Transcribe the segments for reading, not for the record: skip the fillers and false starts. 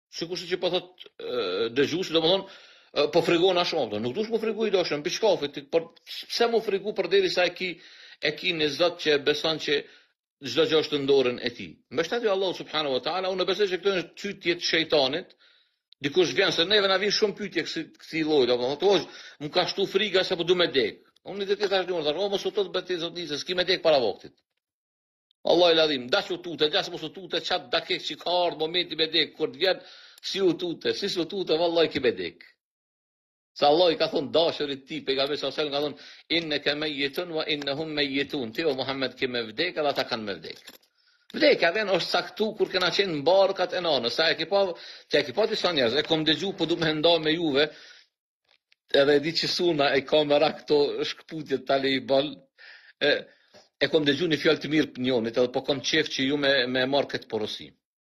Sikur që po thot dëgjuesi, domethënë po frikon ashtu, nuk duhet po frikoj dashëm, për shkafit, por pse mo friku përderisa e ki në Zot që beson që çdo gjë është në dorën e tij. Mbështeti Allahu subhanahu wa taala, unë besoj se këto janë çytje të shejtanit. Dikush vjen se neve na vjen shumë pyetje kësaj lloji, domethënë, më ka shtu frika se po du me dek. Unë do të thash domun, mos u tot bëti zotnisë, s'ki me dek para vaktit. Wallahi ladhim, dash u tutë, dash mos u tutë, çat dakik që ka ardhur momenti me dek, kur të vjen si u tutë, si u tutë, wallahi ki me dek. Sa Allah I ka thonë dashurit ti, pejgamberi sallallahu alajhi wasallam ka thonë innaka mayyitun wa innahum mayyitun. Ti o Muhammed ke me vdek, edhe ata kanë me vdek. Vdekja vjen është saktu kur kena qenë në barkat e nanës. Sa e ki pa disa njerëz, e kom dëgju po du me nda me juve, edhe e di që suna e kamera këto shkputjet tale I bal, e kom dëgju një fjalë të mirë për njonit, edhe po kom qef që ju me marrë këtë porosi.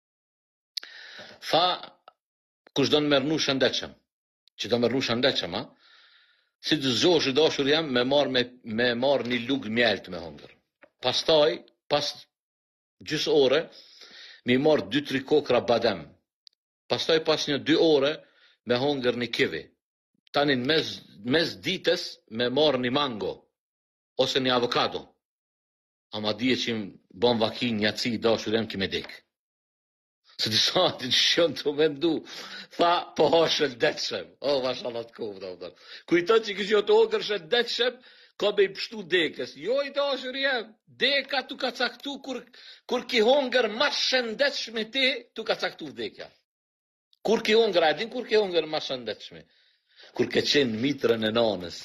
Tha, kush do në mërnu shëndetshëm, që do mërnu shëndetshëm, si të zosh I dashur jam me marrë një lugë mjalt me hongër. Pastaj, pas gjys ore, mi marrë 2-3 kokra badem. Pastaj pas një 2 ore, me hongër një kivi. Tani në mes ditës, me marrë një mango, ose një avokado. Ama dije që bon vakin një ci dashur jam ki me dek. Se disa të shën të mendu, tha, po ha shëndetshëm. O, mashallah të kovë, kujton që kështë jo të hongër shëndetshëm, ka me I pështu dekës. Jo I dashur jem, deka tu ka caktu, kur ki hongër ma shëndetshme ti, tu ka caktu vdekja. Kur ki hongër, a din kur ki hongër ma shëndetshme? Kur ke qenë mitrën e nanës.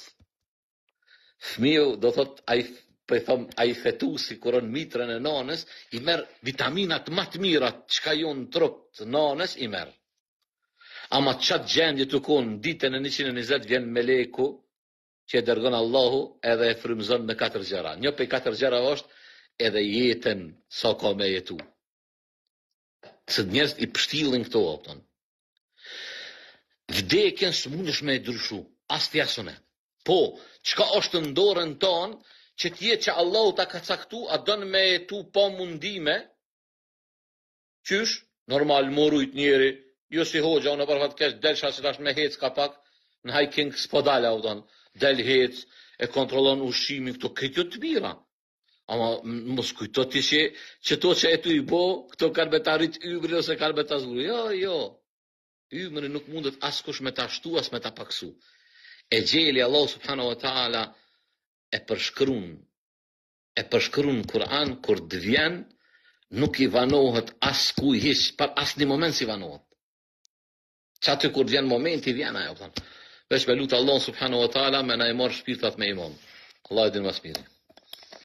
Fëmiu, do thot, a I fetusi kuron mitrën e nanës, I merë vitaminat ma të mirat, qka jo në trup të nanës, I merë. Ama qatë gjendje të konë, ditën e 120 vjen meleku, që e dërgon Allahu edhe e frymëzon në 4 gjëra. Një prej 4 gjëra është edhe jetën sa ka me jetu. Se njerëzit I pështillin këto opton. Vdekjen s'mundesh me e ndryshu, as ti asune. Po, çka është në dorën tonë, që t'jetë që Allahu ta ka caktu, a don me jetu pa mundime, qysh, normal morujt njeri, jo si hoxha, unë për fatkesh delsha si tash me hec ka pak, në hiking s'podala, del hec, e kontrollon ushqimin, këto këtë të mira. Ama mos kujto ti që to që e tu I bo, këto kanë me ta rrit ymrin ose kanë me ta zbulu. Jo. Ymri nuk mundet askush me ta shtu, as me ta paksu. E gjeli Allah subhanahu wa ta'ala e përshkrun Kur'an, kur dëvjen, nuk I vanohet as kuj hiç, par as një moment si vanohet. Qatë kur vjen momenti, vjen ajo. Veç me lutë Allah subhanahu wa ta'ala me na I marrë shpirtat me iman. Allah e din mas miri.